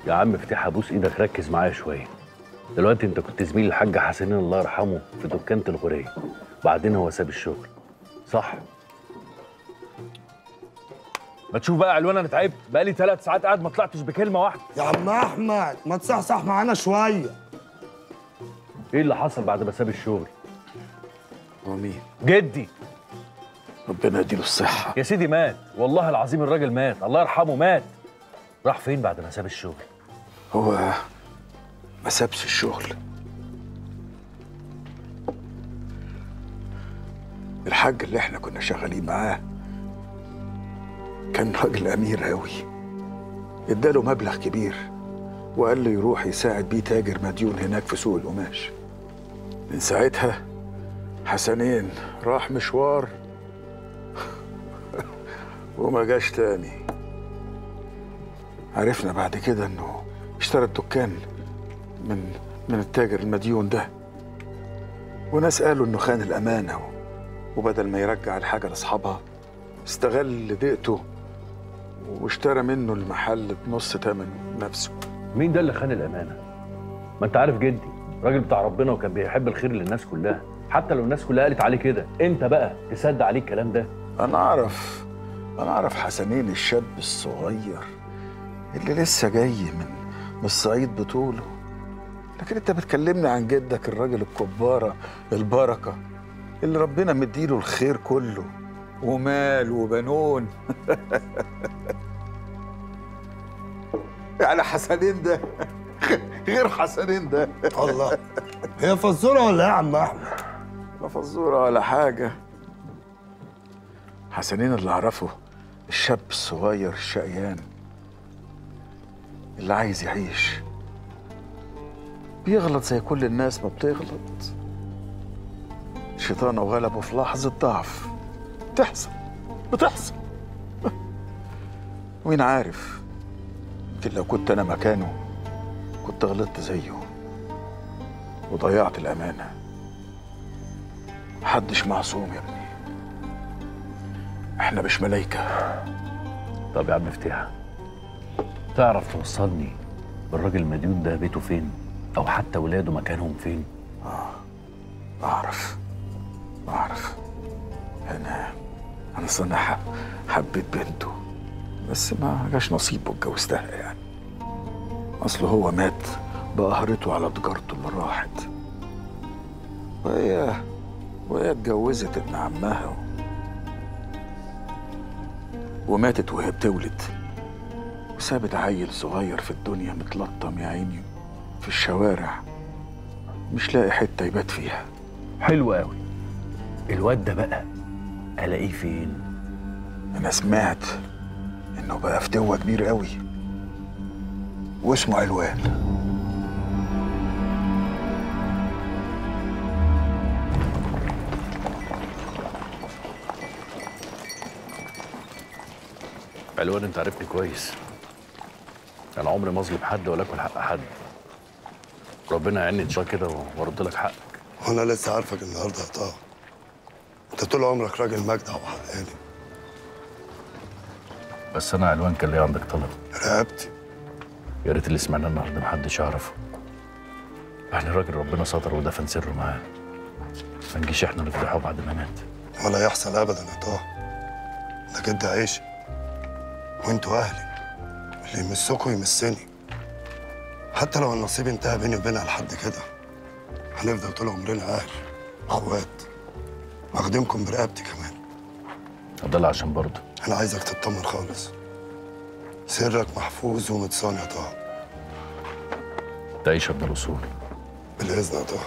يا عم افتح ابوس ايدك، ركز معايا شويه. دلوقتي انت كنت زميل الحاج حسنين الله يرحمه في دكانة الغورية، بعدين هو ساب الشغل، صح؟ ما تشوف بقى يا علوان، انا تعبت بقالي 3 ساعات قاعد ما طلعتش بكلمه واحده. يا عم احمد ما تصحصح معانا شويه. ايه اللي حصل بعد ما ساب الشغل؟ هو مين؟ جدي. ربنا يديله الصحة. يا سيدي مات، والله العظيم الراجل مات، الله يرحمه مات. راح فين بعد ما ساب الشغل؟ هو ما سابش الشغل. الحاج اللي احنا كنا شغالين معاه كان راجل أمير أوي، اداله مبلغ كبير وقال له يروح يساعد بيه تاجر مديون هناك في سوق القماش. من ساعتها حسنين راح مشوار وما جاش تاني. عرفنا بعد كده انه اشترى الدكان من التاجر المديون ده، وناس قالوا انه خان الامانه، وبدل ما يرجع الحاجه لاصحابها استغل ضيقته واشترى منه المحل بنص ثمن نفسه. مين ده اللي خان الامانه؟ ما انت عارف جدي راجل بتاع ربنا وكان بيحب الخير للناس كلها، حتى لو الناس كلها قالت عليه كده، انت بقى تصدق عليه الكلام ده؟ انا اعرف حسنين الشاب الصغير اللي لسه جاي من الصعيد بطوله، لكن انت بتكلمني عن جدك الراجل الكبارة البركة اللي ربنا مديله الخير كله ومال وبنون. يعني حسنين ده غير حسنين ده. الله، هي فزوره ولا ايه يا عم احمد؟ لا فزوره ولا حاجه. حسنين اللي اعرفه الشاب الصغير الشقيان اللي عايز يعيش، بيغلط زي كل الناس ما بتغلط، شيطانه وغلبه في لحظه ضعف. بتحصل. ومين عارف، يمكن لو كنت انا مكانه كنت غلطت زيه وضيعت الامانه. محدش معصوم يا ابني، احنا مش ملايكه. طب يا عم افتح، تعرف توصلني بالراجل المديون ده بيته فين؟ او حتى ولاده مكانهم فين؟ اعرف. انا صنع حبيت بنته، بس ما جاش نصيبه اتجوزتها يعني. اصله هو مات بقهرته على تجارته اللي راحت، وهي اتجوزت ابن عمها وماتت وهي بتولد، وسابت عيل صغير في الدنيا متلطم يا عيني في الشوارع، مش لاقي حته يبات فيها. حلو قوي. الواد ده بقى الاقيه فين؟ انا سمعت انه بقى فتوه كبير قوي واسمه علوان. علوان انت عارفني كويس، انا عمري ما اظلم حد ولا اكل حق حد. ربنا يعيني ان شاء الله كده وارد لك حقك. وانا لسه عارفك النهارده يا طه. انت طول عمرك راجل مجدع وحقاني. بس انا علوان كان ليا عندك طلب. رقبتي. يا ريت اللي سمعناه النهارده محدش يعرفه. احنا راجل ربنا ستر ودفن سره معاه، ما نجيش احنا نفضحه بعد ما مات. ولا يحصل ابدا يا طه. ده جد عيشي وانتوا اهلي، اللي يمسكوا يمسني. حتى لو النصيب انتهى بيني وبينها لحد كده، هنفضل طول عمرنا اهل اخوات، واخدمكم برقبتي كمان. ده اللي عشان برضه انا عايزك تطمن خالص، سرك محفوظ ومتصان يا طه. تعيش ابن الاصول. بالاذن يا طه.